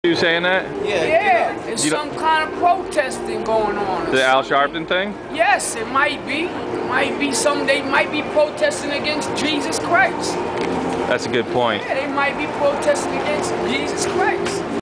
You saying that? Yeah, there's some kind of protesting going on. The Al Sharpton thing? Yes, it might be. It might be some. They might be protesting against Jesus Christ. That's a good point. Yeah, they might be protesting against Jesus Christ.